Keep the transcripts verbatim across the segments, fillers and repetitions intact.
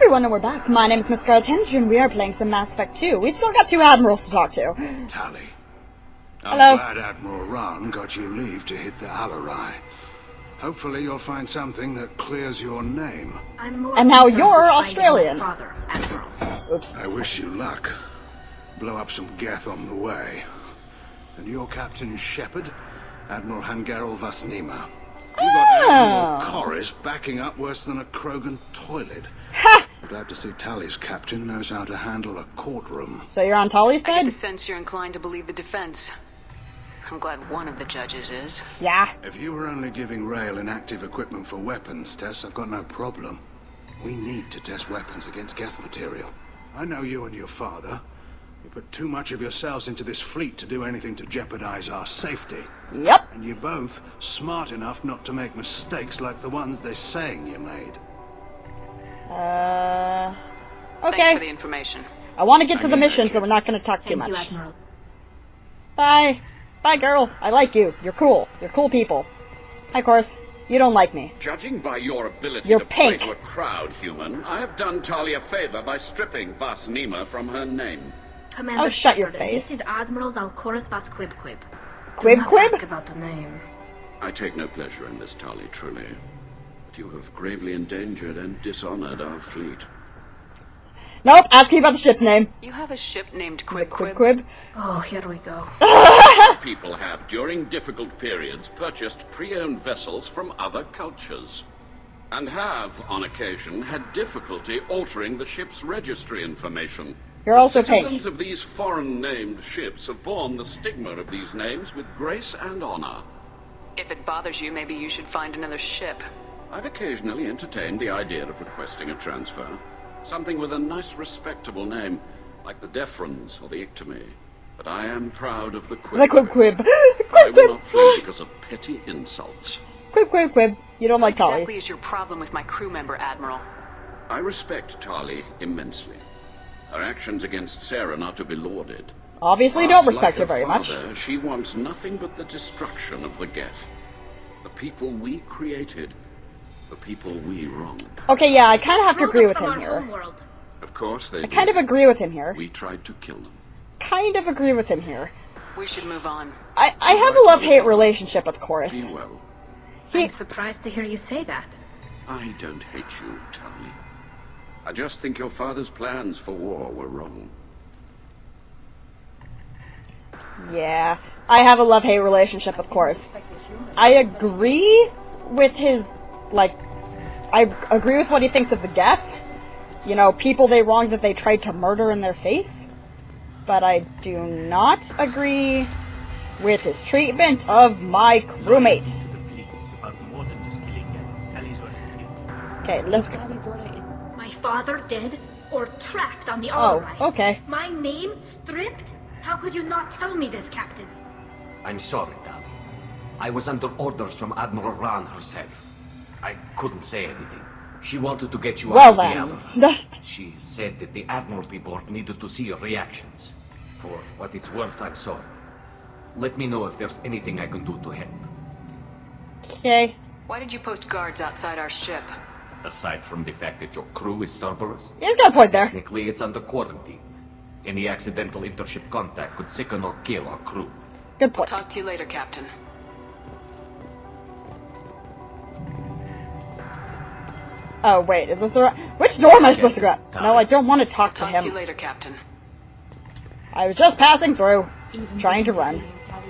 everyone, and we're back. My name is Miss Scarlet, and we are playing some Mass Effect two. We've still got two admirals to talk to. Tali. I'm Hello. glad Admiral Rahn got you leave to hit the Alarai. Hopefully you'll find something that clears your name. I'm more And now concerned you're with Australian. finding my father, Admiral. Oops. I wish you luck. Blow up some Geth on the way. And your Captain Shepard, Admiral Hangarel Vasnima. You got Admiral Corris backing up worse than a Krogan toilet. Ha! I'm glad to see Tali's captain knows how to handle a courtroom. So you're on Tali's I get side? the sense you're inclined to believe the defense. I'm glad one of the judges is. Yeah. If you were only giving Rail inactive equipment for weapons tests, I've got no problem. We need to test weapons against Geth material. I know you and your father. You put too much of yourselves into this fleet to do anything to jeopardize our safety. Yep. And you're both smart enough not to make mistakes like the ones they're saying you made. Uh... Thanks Okay. for the information. I want to get to I the get mission, that, so we're not going to talk too Thank you, much. Admiral. Bye. Bye, girl. I like you. You're cool. You're cool people. Hi, Corus. You don't like me. Judging by your ability You're to play pink. to a crowd, human, I have done Tali a favor by stripping Vasnima from her name. Commander Oh, shut your Shepard, face. This is Admiral Zalcorus Vas Quib Quib. Quib Do not Quib? ask about the name. I take no pleasure in this, Tali, truly. But you have gravely endangered and dishonored our fleet. Nope. Ask me about the ship's name. You have a ship named The Quib Quib Quib. Quib. Oh, here we go. People have, during difficult periods, purchased pre-owned vessels from other cultures. And have, on occasion, had difficulty altering the ship's registry information. You're The also pink. citizens of these foreign-named ships have borne the stigma of these names with grace and honor. If it bothers you, maybe you should find another ship. I've occasionally entertained the idea of requesting a transfer. Something with a nice, respectable name, like the Defrons or the Ictomy. But I am proud of the Quib. The Quib Quib. I Quib will Quib. not flee because of petty insults. Quib Quib Quib. You don't like What Tali. exactly is your problem with my crew member, Admiral? I respect Tali immensely. Her actions against Sarah are to be lauded. Obviously, you But don't respect her like very much. father, She wants nothing but the destruction of the Geth. The people we created. The people we wronged. Okay, yeah, I kind of have to agree with From him our here. homeworld. Of course they I kind of did. agree with him here. We tried to kill them. Kind of agree with him here. We should move on. I, I have a love-hate relationship with Corus. Be well. He- I'm surprised to hear you say that. I don't hate you, Tali. I just think your father's plans for war were wrong. Yeah, I have a love-hate relationship with Corus. I agree with his, like, I agree with what he thinks of the Geth. You know, people they wronged that they tried to murder in their face. But I do not agree with his treatment of my crewmate. Okay, let's go. My father dead or trapped on the Oh, Alarai. okay. My name stripped? How could you not tell me this, Captain? I'm sorry, Tali. I was under orders from Admiral Rahn herself. I couldn't say anything. She wanted to get you Well out of the then. alley. She said that the Admiralty Board needed to see your reactions. For what it's worth, I'm sorry. Let me know if there's anything I can do to help. Okay. Why did you post guards outside our ship? Aside from the fact that your crew is Cerberus, He's got a point there. technically it's under quarantine. Any accidental intership contact could sicken or kill our crew. Good We'll point. talk to you later, Captain. Oh, wait, is this the right... Which door am I supposed to grab? No, I don't want to talk to Talk to you him. later, Captain. I was just passing through, trying to run.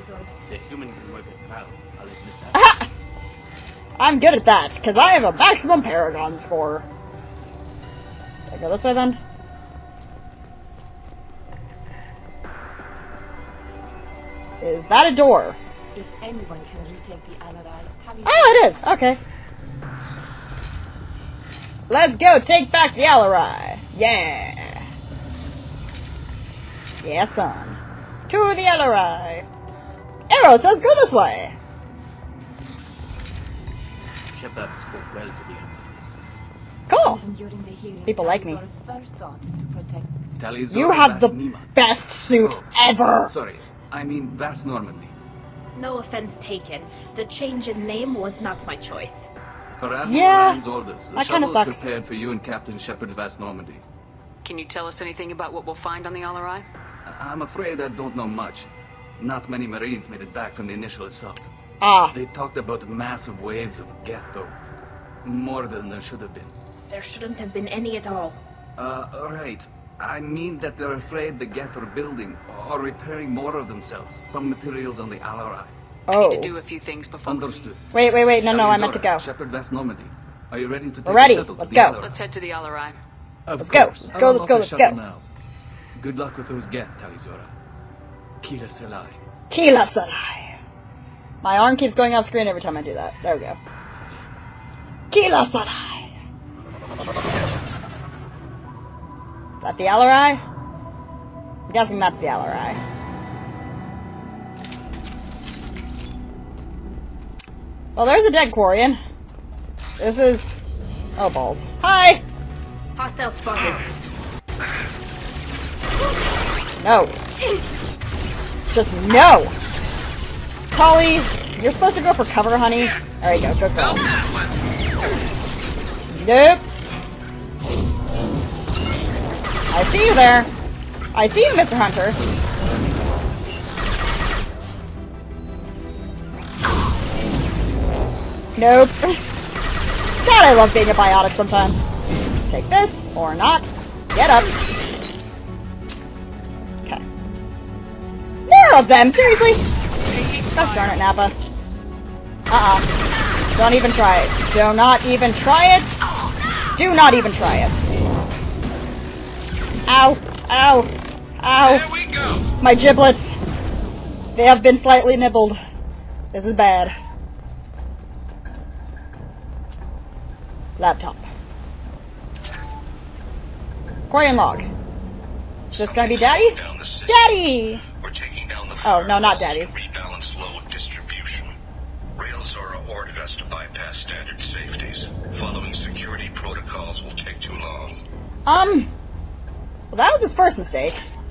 Aha! I'm good at that, because I have a maximum Paragon score. Did I go this way, then? Is that a door? If anyone can retake the Alarai, Tali Oh, it is! Okay. Let's go take back the Alarai! Yeah! Yeah, son. To the Alarai! Arrow says go this way! Shepard spoke well to the Admirals. Cool! even during the hearing, People like me. Tali's first thought is to protect. Tali's You have the best suit ever! Sorry, I mean vast Normandy. No offense taken. The change in name was not my choice. Per Admiral Yeah, Ryan's orders, the that shuttle kinda is sucks. prepared for you and Captain Shepard Vast Normandy. Can you tell us anything about what we'll find on the Alarai? I'm afraid I don't know much. Not many Marines made it back from the initial assault. Ah. They talked about massive waves of Geth, though. More than there should have been. There shouldn't have been any at all. Uh, right. I mean that they're afraid the Geth are building or repairing more of themselves from materials on the Alarai. I Oh. need to do a few things before. Understood. Wait, wait, wait. No, no, I meant to go. Shepard Vast Normandy. Are you ready to take We're ready. the shuttle to Let's the go. Alarai? Let's head to the Alarai. Of Let's go. course. Let's go, I'll let's unlock go, the let's shuttle go. now. Good luck with those Geth, Talizora. Kila Selai. Kila Sarai. My arm keeps going off screen every time I do that. There we go. Kila Sarai. Is that the Alarai? I'm guessing that's the Alarai. Well, there's a dead Quarian. This is... Oh, balls. Hi! Hostile spotted. No. Just no! Tali, you're supposed to go for cover, honey. There you go, good girl. Nope. I see you there. I see you, Mister Hunter. Nope. God, I love being a biotic sometimes. Take this, or not. Get up. Okay. More of them, seriously? Gosh darn it, Nappa. Uh-uh. Don't even try it. Do not even try it. Do not even try it. Ow. Ow. Ow. There we go. My giblets. They have been slightly nibbled. This is bad. Laptop. Quarian log. Is this gonna be Daddy? Daddy! We're taking down the Oh, no, not Daddy. to rebalance load distribution. Railzora ordered us to bypass standard safeties. Following security protocols will take too long. Um, well, that was his first mistake.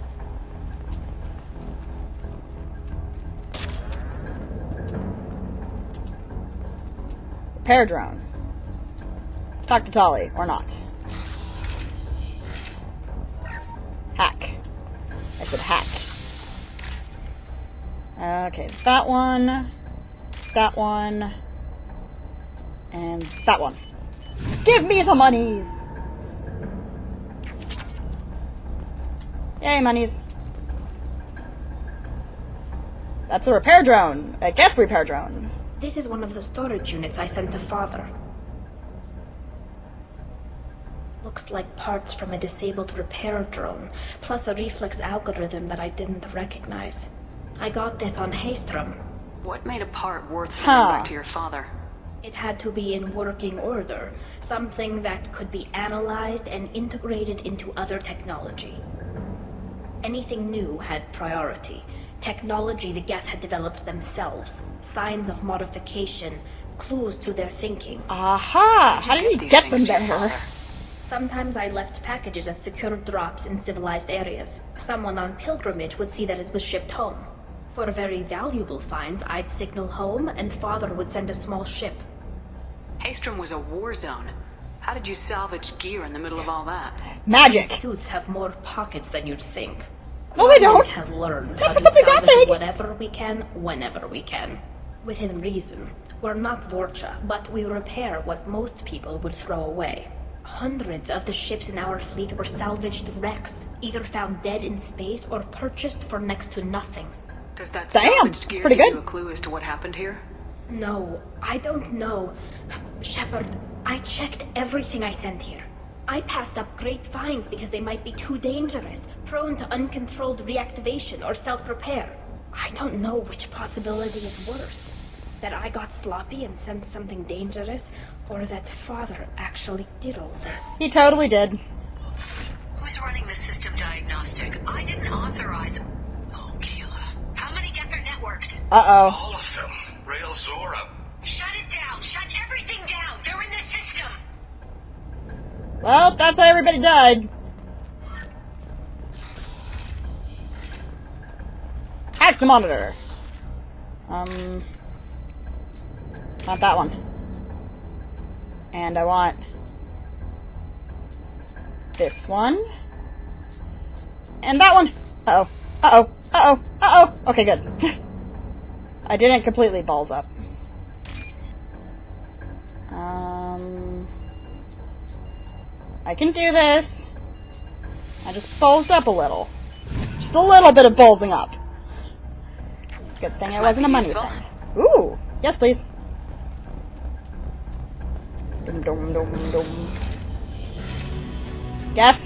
Repair drone. Talk to Tali, or not. Hack. I said hack. Okay, that one, that one, and that one. Give me the monies! Yay, monies. That's a repair drone. A Geth repair drone. This is one of the storage units I sent to Father. Looks like parts from a disabled repair drone, plus a reflex algorithm that I didn't recognize. I got this on Haystrom. What made a part worth sending Huh. back to your father? It had to be in working order, something that could be analyzed and integrated into other technology. Anything new had priority. Technology the Geth had developed themselves, signs of modification, clues to their thinking. Aha! How did you these get them things to your there? father? Sometimes I left packages at secure drops in civilized areas. Someone on pilgrimage would see that it was shipped home. For very valuable finds, I'd signal home, and Father would send a small ship. Haystrom was a war zone. How did you salvage gear in the middle of all that? Magic! These suits have more pockets than you'd think. No, they don't. Quarians have learned Not how for to something that salvage big. whatever we can, whenever we can. Within reason. We're not Vorcha, but we repair what most people would throw away. Hundreds of the ships in our fleet were salvaged wrecks, either found dead in space or purchased for next to nothing. Does that Damn, salvaged that's gear pretty give good. you a clue as to what happened here? No, I don't know. Shepard, I checked everything I sent here. I passed up great finds because they might be too dangerous, prone to uncontrolled reactivation or self-repair. I don't know which possibility is worse. That I got sloppy and sent something dangerous, or that Father actually did all this. He totally did. Who's running the system diagnostic? I didn't authorize... Oh, Keela. How many Geth are networked? Uh-oh. All of them. Railzora. Shut it down! Shut everything down! They're in the system! Well, that's how everybody died. Hack the monitor. Um... Not that one. And I want this one. And that one. Uh-oh. Uh-oh. Uh-oh. Uh-oh. Okay, good. I didn't completely balls up. Um... I can do this. I just ballsed up a little. Just a little bit of ballsing up. Good thing it wasn't a money thing. Ooh! Yes, please. Dum dum dum dum. Geth?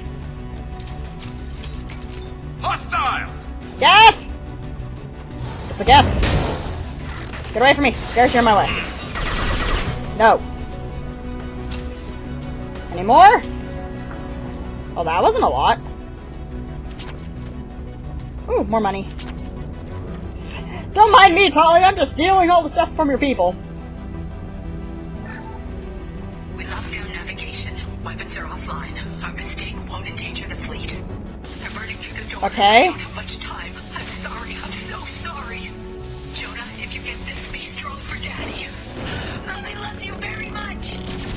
Hostiles! Geth! It's a Geth. Get away from me. There's you're in my way. No. Any more? Oh, that wasn't a lot. Ooh, more money. Don't mind me, Tali. I'm just stealing all the stuff from your people. We locked down navigation. Weapons are offline. Our mistake won't endanger the fleet. I'm burning through the door. Okay. I don't have much time. I'm sorry. I'm so sorry. Jonah, if you get this, be strong for Daddy. Mommy loves you very much.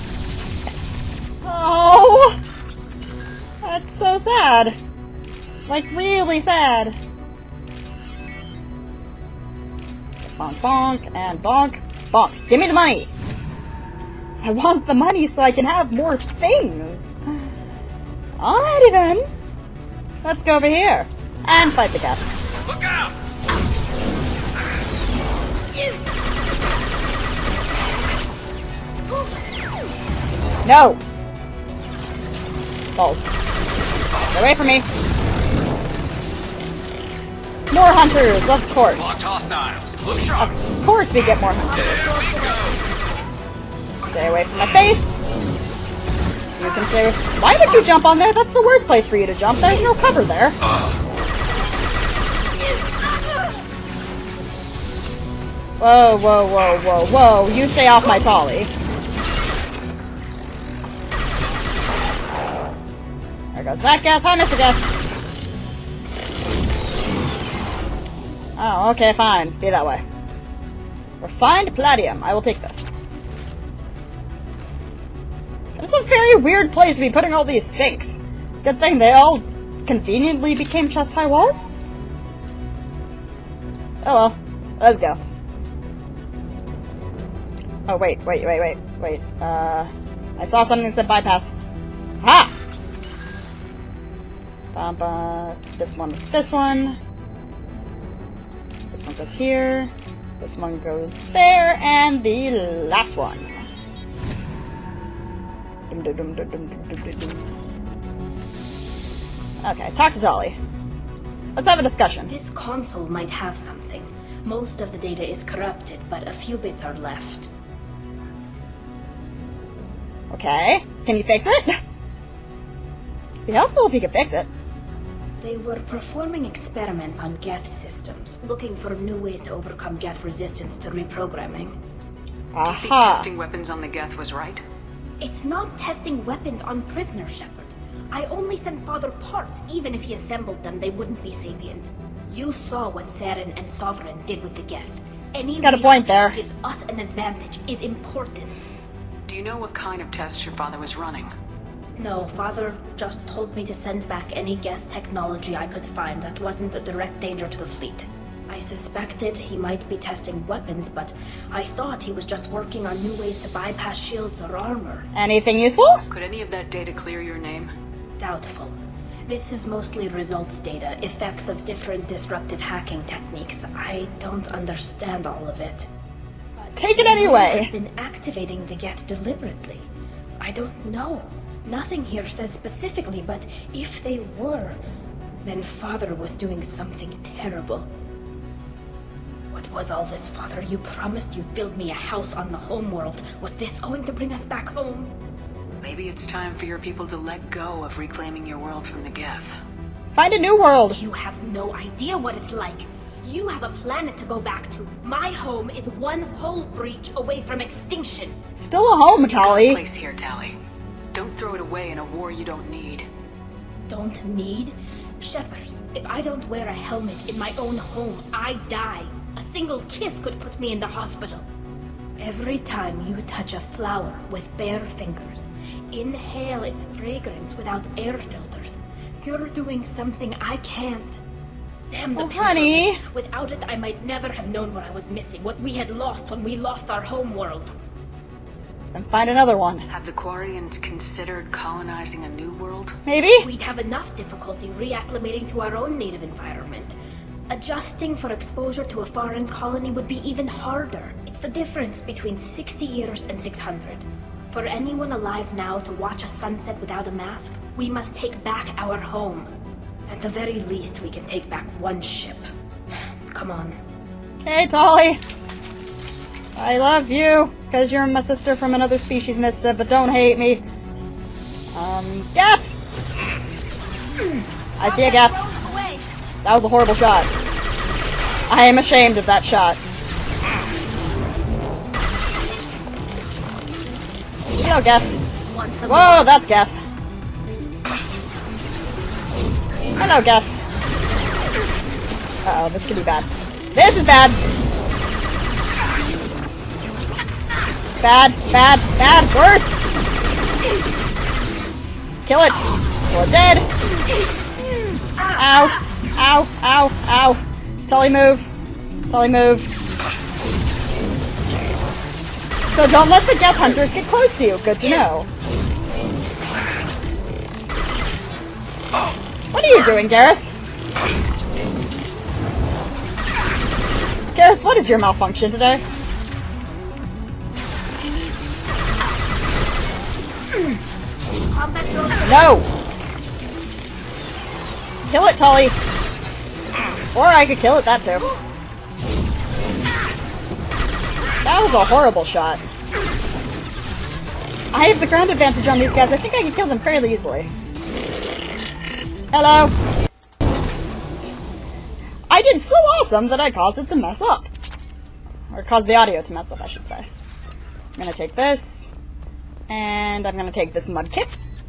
Oh! That's so sad. Like, really sad. Bonk, bonk, and bonk, bonk. Give me the money! I want the money so I can have more things. Alrighty then. Let's go over here. And fight the Geth. Look out! No! Balls. Get away from me. More hunters, of course. Look sharp. Of course we get more hunters. Stay away from my face. You can stay with... Why would you jump on there? That's the worst place for you to jump. There's no cover there. Whoa, whoa, whoa, whoa, whoa. You stay off my Tali. There goes that Geth. Hi, Mister Geth. Oh, okay, fine. Be that way. Refined palladium. I will take this. It's a very weird place to be putting all these sinks. Good thing they all conveniently became chest-high walls. Oh well. Let's go. Oh, wait, wait, wait, wait, wait. Uh, I saw something that said bypass. Ha! Bum, bum. This one with this one. This one goes here. This one goes there. And the last one. Dum, dum, dum, dum, dum, dum, dum. Okay, talk to Tali. Let's have a discussion. This console might have something. Most of the data is corrupted, but a few bits are left. Okay. Can you fix it? Be helpful if you could fix it. They were performing experiments on Geth systems, looking for new ways to overcome Geth resistance to reprogramming. Do you think testing weapons on the Geth was right? It's not testing weapons on prisoners, Shepard. I only sent Father parts. Even if he assembled them, they wouldn't be sapient. You saw what Saren and Sovereign did with the Geth. Any got a point there. that gives us an advantage is important. Do you know what kind of tests your father was running? No, Father just told me to send back any Geth technology I could find that wasn't a direct danger to the fleet. I suspected he might be testing weapons, but I thought he was just working on new ways to bypass shields or armor. Anything useful? Could any of that data clear your name? Doubtful. This is mostly results data, effects of different disruptive hacking techniques. I don't understand all of it. Take it anyway. They've been activating the Geth deliberately. I don't know. Nothing here says specifically, but if they were, then Father was doing something terrible. What was all this, Father? You promised you'd build me a house on the homeworld. Was this going to bring us back home? Maybe it's time for your people to let go of reclaiming your world from the Geth. Find a new world. You have no idea what it's like. You have a planet to go back to. My home is one hull breach away from extinction. Still a home, Tali. Place here, Tali. Don't throw it away in a war you don't need. Don't need? Shepard, if I don't wear a helmet in my own home, I die. A single kiss could put me in the hospital. Every time you touch a flower with bare fingers, inhale its fragrance without air filters, you're doing something I can't. Damn the oh, honey. Without it, I might never have known what I was missing, what we had lost when we lost our home world. Then find another one. Have the Quarians considered colonizing a new world? Maybe? We'd have enough difficulty reacclimating to our own native environment. Adjusting for exposure to a foreign colony would be even harder. It's the difference between sixty years and six hundred. For anyone alive now to watch a sunset without a mask, we must take back our home. At the very least, we can take back one ship. Come on. Hey, Tali. I love you, because you're my sister from another species, mister, but don't hate me. Um, Gaff! I see a Gaff. That was a horrible shot. I am ashamed of that shot. Here you go, Gaff. Whoa, that's Gaff. Hello, Gaff. Uh-oh, this could be bad. This is bad! Bad, bad, bad, worse! Kill it! Kill it dead! Ow! Ow! Ow! Ow! Tully, move! Tully, move! So don't let the Geth Hunters get close to you. Good to know. What are you doing, Garrus? Garrus, what is your malfunction today? No! Kill it, Tully! Or I could kill it, that too. That was a horrible shot. I have the ground advantage on these guys. I think I can kill them fairly easily. Hello! I did so awesome that I caused it to mess up. Or caused the audio to mess up, I should say. I'm gonna take this. And I'm gonna take this mudkip.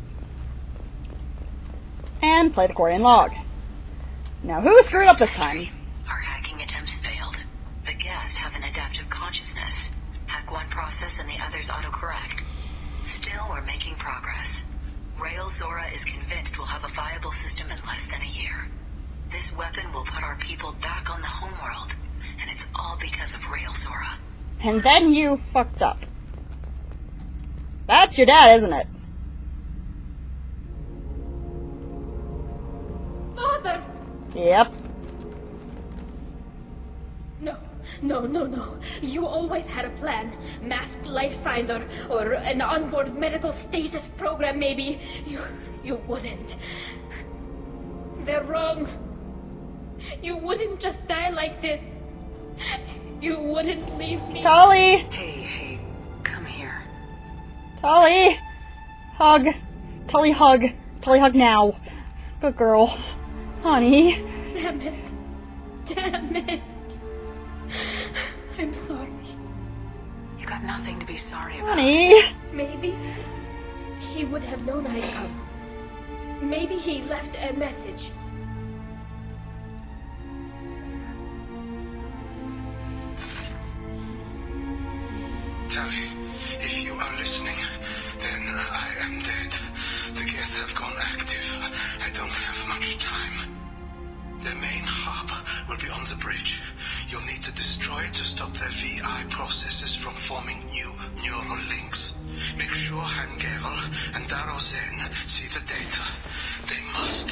And play the Quarian log. Now, who screwed up this time? Our hacking attempts failed. The Geth have an adaptive consciousness. Hack one process and the others autocorrect. Still, we're making progress. Rael Zora is convinced we'll have a viable system in less than a year. This weapon will put our people back on the homeworld, and it's all because of Rael Zora. And then you fucked up. That's your dad, isn't it? Father! Yep. No, no, no, no. You always had a plan. Masked life signs or, or an onboard medical stasis program, maybe. You, you wouldn't. They're wrong. You wouldn't just die like this. You wouldn't leave me. Tali! Hey, hey, come here. Tali! Hug. Tali, hug. Tali, hug now. Good girl. Honey. Damn it. Damn it. I'm sorry. You got nothing to be sorry about. Honey. Maybe he would have known I'd come. Maybe he left a message. Tali, if you are listening, then I am dead. The Geth have gone active. I don't have much time. Their main hub will be on the bridge. You'll need to destroy it to stop their V I processes from forming new neural links. Make sure Hangerel and Daro Zen see the data. They must.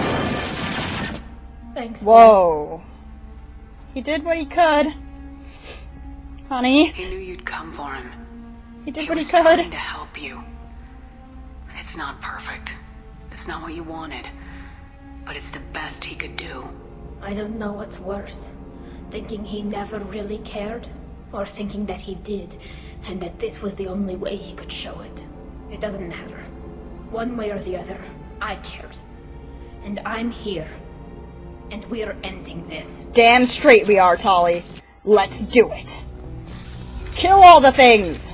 Thanks. Whoa. He did what he could. Honey. He knew you'd come for him. He did he what he was could. trying to help you. It's not perfect. It's not what you wanted. But it's the best he could do. I don't know what's worse. Thinking he never really cared, or thinking that he did, and that this was the only way he could show it. It doesn't matter. One way or the other, I cared. And I'm here. And we're ending this. Damn straight we are, Tali. Let's do it. Kill all the things!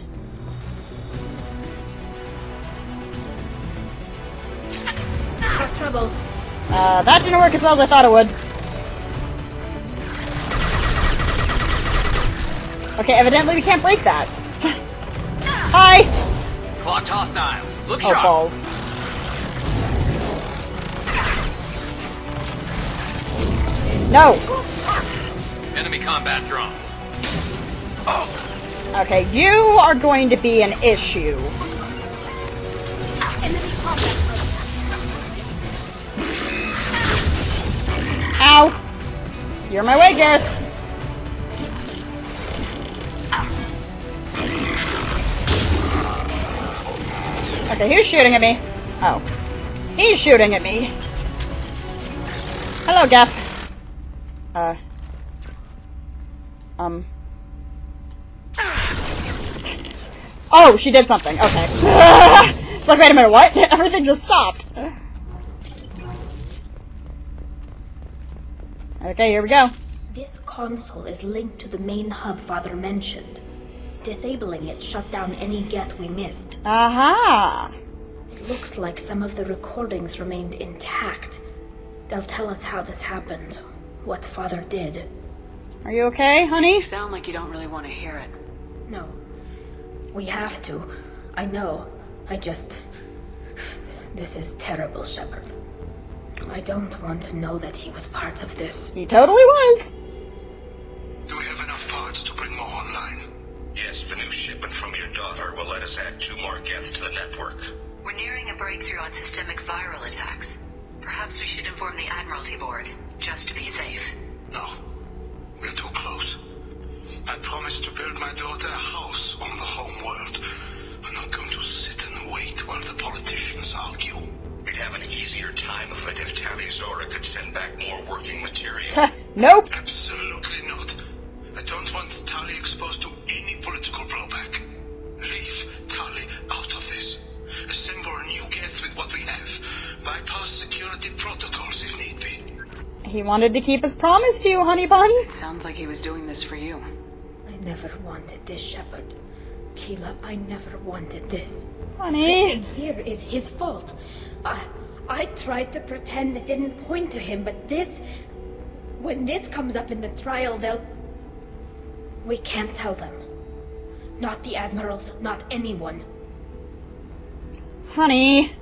No trouble. Uh, that didn't work as well as I thought it would. Okay, evidently we can't break that. Locked hostiles. Look Oh, sharp. balls. No! Enemy combat drones. Oh. Okay, you are going to be an issue. Ow! You're my way, Garrus. Okay, who's shooting at me? Oh. He's shooting at me. Hello, Geth. Uh. Um. Oh, she did something. Okay. It's like, wait a minute, what? Everything just stopped. Okay, here we go. This console is linked to the main hub Father mentioned. Disabling it shut down any Geth we missed. Aha! It looks like some of the recordings remained intact. They'll tell us how this happened, what Father did. Are you okay, honey? You sound like you don't really want to hear it. No. We have to. I know. I just... This is terrible, Shepard. I don't want to know that he was part of this. He totally was. Do we have enough parts to bring more online? Yes, the new shipment from your daughter will let us add two more Geth to the network. We're nearing a breakthrough on systemic viral attacks. Perhaps we should inform the Admiralty Board, just to be safe. No. We're too close. I promised to build my daughter a house on the home world. I'm not going to sit and wait while the politicians argue. We'd have an easier time of it if Tali Zora could send back more working material. Nope. Absolutely not. I don't want Tali exposed to any political blowback. Leave Tali out of this. Assemble a new Geth with what we have. Bypass security protocols if need be. He wanted to keep his promise to you, honey buns. Sounds like he was doing this for you. I never wanted this, Shepard. Keela, I never wanted this. Honey. Sitting here is his fault. I, I tried to pretend it didn't point to him, but this... When this comes up in the trial, they'll... We can't tell them. Not the Admirals, not anyone. Honey.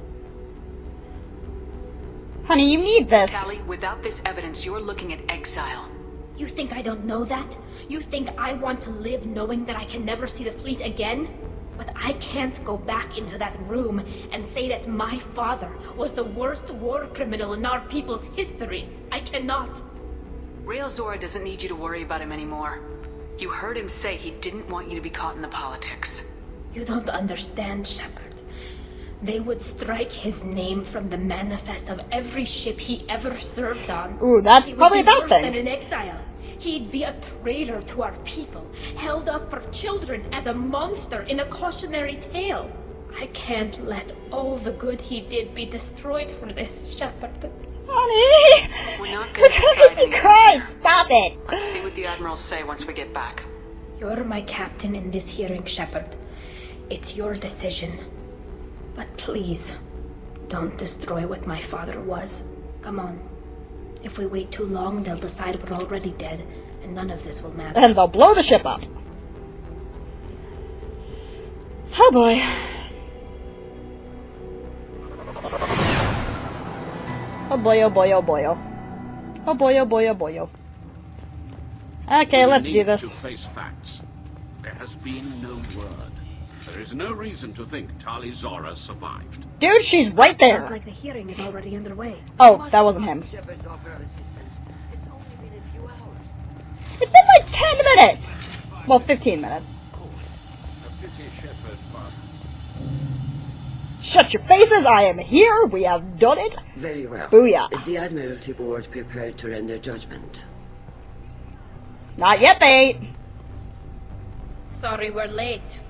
Honey, you need this. Tali, without this evidence, you're looking at exile. You think I don't know that? You think I want to live knowing that I can never see the fleet again? But I can't go back into that room and say that my father was the worst war criminal in our people's history. I cannot. Rael Zora doesn't need you to worry about him anymore. You heard him say he didn't want you to be caught in the politics. You don't understand, Shepard. They would strike his name from the manifest of every ship he ever served on. Ooh, that's he probably a would be bad worse thing. than in exile. He'd be a traitor to our people, held up for children as a monster in a cautionary tale. I can't let all the good he did be destroyed for this, Shepard. Honey! We're not gonna decide anything Cry! here. Stop it! Let's see what the Admirals say once we get back. You're my captain in this hearing, Shepard. It's your decision. But please, don't destroy what my father was. Come on. If we wait too long, they'll decide we're already dead, and none of this will matter. And they'll blow the ship up. Oh boy. Oh boy, oh boy, oh boy, oh. Oh boy, oh boy, oh boy, oh. Okay, We let's need do this. to face facts. There has been no word. There is no reason to think Tali Zora survived. Dude, she's right there. Sounds like the hearing is already underway. Oh, that wasn't him. Shepard's offer of assistance. It's only been a few hours. It's been like ten minutes. Well, fifteen minutes. A pity Shepard, but Shut your faces, I am here, we have done it. Very well. Booyah. Is the Admiralty Board prepared to render judgment? Not yet, they ain't. Sorry we're late.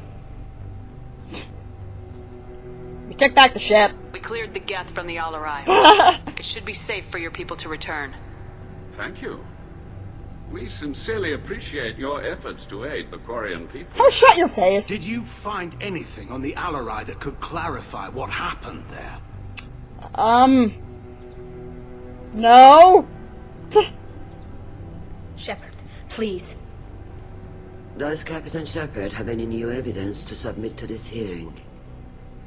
We took back the ship. We cleared the Geth from the Alarai. It should be safe for your people to return. thank you. We sincerely appreciate your efforts to aid the Quarian people. Oh, shut your face. Did you find anything on the Alarai that could clarify what happened there? Um... No? Shepard, please. Does Captain Shepard have any new evidence to submit to this hearing?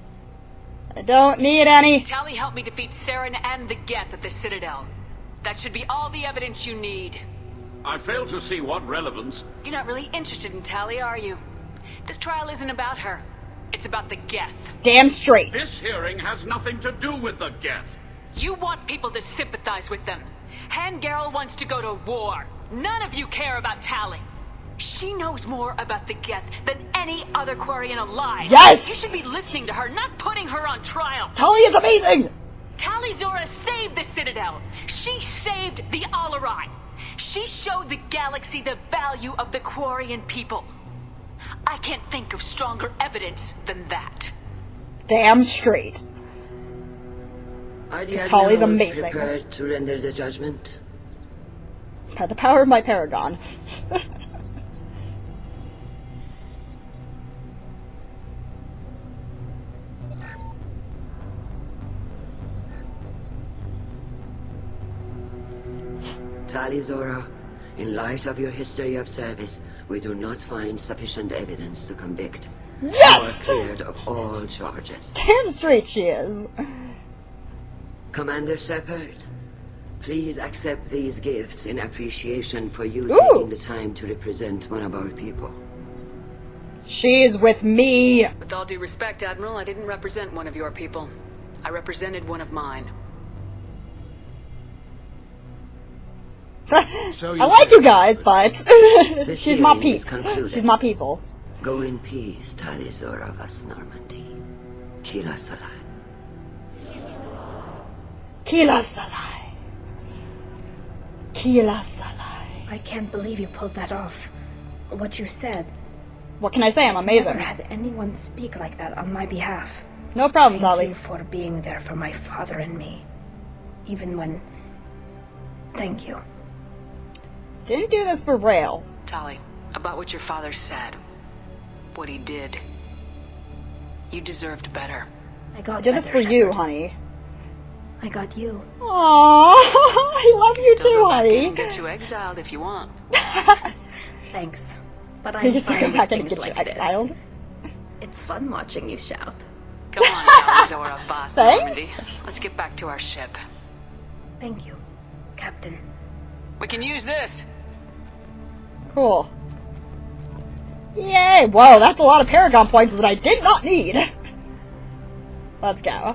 I don't need any. Tali helped me defeat Saren and the Geth at the Citadel. That should be all the evidence you need. I fail to see what relevance... You're not really interested in Tali, are you? This trial isn't about her. It's about the Geth. Damn straight. This hearing has nothing to do with the Geth. You want people to sympathize with them. Hangarel wants to go to war. None of you care about Tali. She knows more about the Geth than any other Quarian alive. Yes! You should be listening to her, not putting her on trial. Tali is amazing! Tali'Zorah saved the Citadel. She saved the Alarai. She showed the galaxy the value of the Quarian people. I can't think of stronger evidence than that. Damn straight. Are the Tali's admirals amazing. prepared to render the judgment? By the power of my Paragon. Tali'Zorah, in light of your history of service, we do not find sufficient evidence to convict. Yes! You are cleared of all charges. Damn straight she is. Commander Shepard, please accept these gifts in appreciation for you Ooh. taking the time to represent one of our people. She's with me. With all due respect, Admiral, I didn't represent one of your people. I represented one of mine. So I like you guys, but she's my peeps. She's my people. Go in peace, Tali'Zorah Vas Normandy. Kila Salai. Kila Salai. Kila Salai. I can't believe you pulled that off. What you said. What can I say? I'm amazing. Never had anyone speak like that on my behalf. No problem, Thank Tali. you for being there for my father and me. Even when... Thank you. Didn't do this for Rael. Tali, about what your father said. What he did. You deserved better. I got I did this for better, you, Shepard. honey. I got you. Aww, I love you Still too, go back in honey. and get you exiled if you want. Thanks. But I I'm used to fine come with back and things get you like this. exiled. It's fun watching you shout. Come on, Tali'Zorah Vas Thanks. Normandy. Let's get back to our ship. Thank you, Captain. We can use this. Cool. Yay! Whoa, that's a lot of Paragon points that I did not need. Let's go.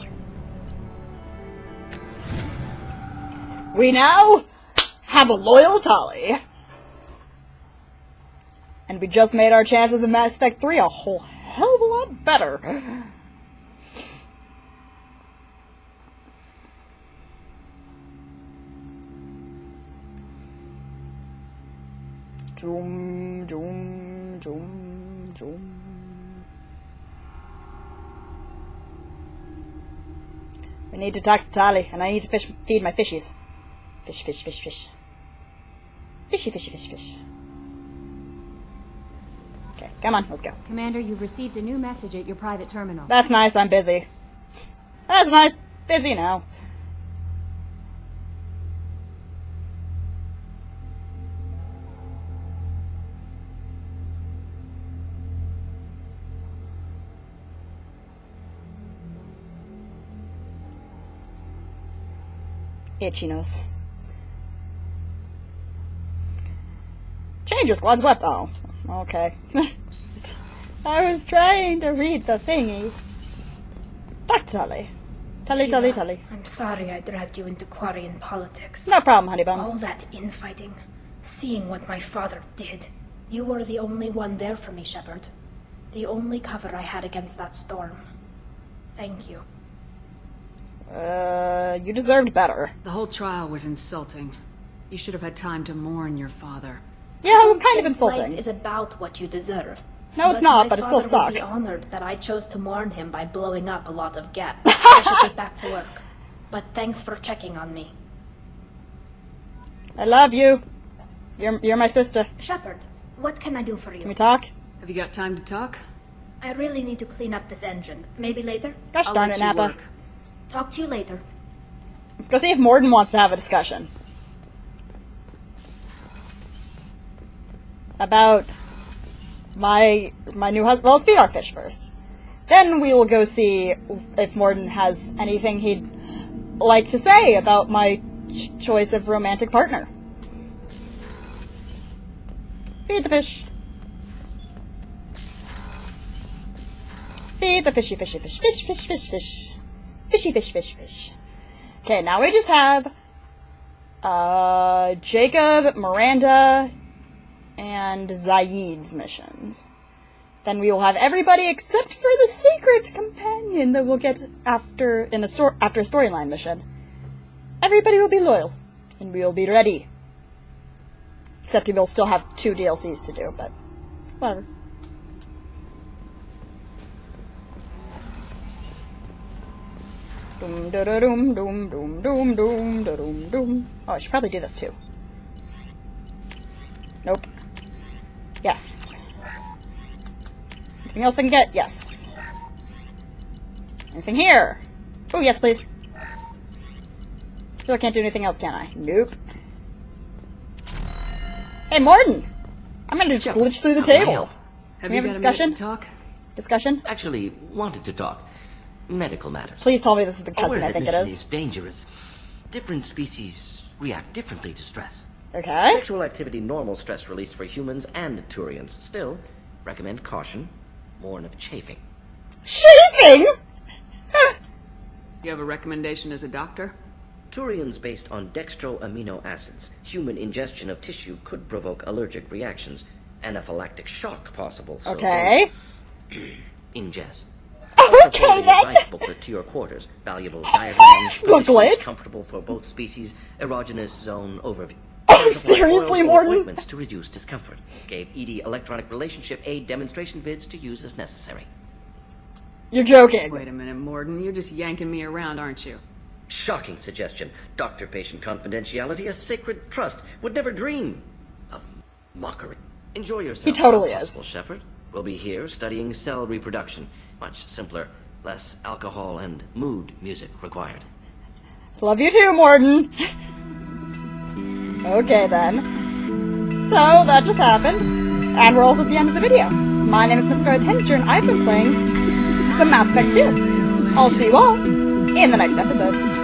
We now have a loyal Tali. And we just made our chances in Mass Effect three a whole hell of a lot better. Zoom, zoom, zoom, zoom. We need to talk to Tali, and I need to fish, feed my fishies. Fish, fish, fish, fish. Fishy, fishy, fish, fish. Okay, come on, let's go. Commander, you've received a new message at your private terminal. That's nice, I'm busy. That's nice. Busy now. Itchy nose. Change your squad's weapon. Oh, okay. I was trying to read the thingy. Back to Tali. Tali, Tali, Tali. I'm sorry I dragged you into Quarian politics. No problem, honey buns. All that infighting, seeing what my father did. You were the only one there for me, Shepard. The only cover I had against that storm. Thank you. Uh, you deserved better. The whole trial was insulting. You should have had time to mourn your father. Yeah, it was kind of Life insulting. is about what you deserve. No, it's But not, my but it still father would sucks. be honored that I chose to mourn him by blowing up a lot of gas. I should get back to work. But thanks for checking on me. I love you. You're you're my sister. Shepard, what can I do for you? Can we talk? Have you got time to talk? I really need to clean up this engine. Maybe later? Gosh I'll darn let it, you Nappa. work. Talk to you later. Let's go see if Mordin wants to have a discussion. About my my new husband. Well, let's feed our fish first. Then we will go see if Mordin has anything he'd like to say about my ch choice of romantic partner. Feed the fish. Feed the fishy, fishy, fish, fish, fish, fish, fish. Fishy, fish, fish, fish. Okay, now we just have uh, Jacob, Miranda, and Zaid's missions. Then we will have everybody except for the secret companion that we'll get after in a sto after a storyline mission. Everybody will be loyal, and we will be ready. Except we will still have two D L Cs to do, but whatever. Doom da da doom doom doom doom doom da doom doom. Oh, I should probably do this too. Nope. Yes. Anything else I can get? Yes. Anything here? Oh, yes, please. Still can't do anything else, can I? Nope. Hey, Mordin! I'm gonna just Sure. glitch through the How can I table. help? Have we have a discussion? To talk? Discussion? Actually, wanted to talk. Medical matters. Please tell me this is the cousin Aware I that think it mission is. is dangerous. Different species react differently to stress. Okay. Sexual activity normal stress release for humans and Turians. Still, recommend caution. Warn of chafing. Chafing? You have a recommendation as a doctor? Turians based on dextro amino acids. Human ingestion of tissue could provoke allergic reactions. Anaphylactic shock possible. So Okay. ingest. Okay, then. Advice booklet to your quarters. Valuable diagrams. Booklet? positions Comfortable for both species. Erogenous zone overview. Oh, seriously, Oils or Mordin? ointments to reduce discomfort. Gave E D electronic relationship aid demonstration vids to use as necessary. You're joking. Wait a minute, Mordin. You're just yanking me around, aren't you? Shocking suggestion. Doctor-patient confidentiality, a sacred trust. Would never dream of mockery. Enjoy yourself. He totally while is. possible, Shepard. We'll be here studying cell reproduction. Much simpler, less alcohol and mood music required. Love you too, Mordin. Okay, then. So, that just happened. And we're also at the end of the video. My name is Miss Scarlet Tanager, and I've been playing some Mass Effect two. I'll see you all in the next episode.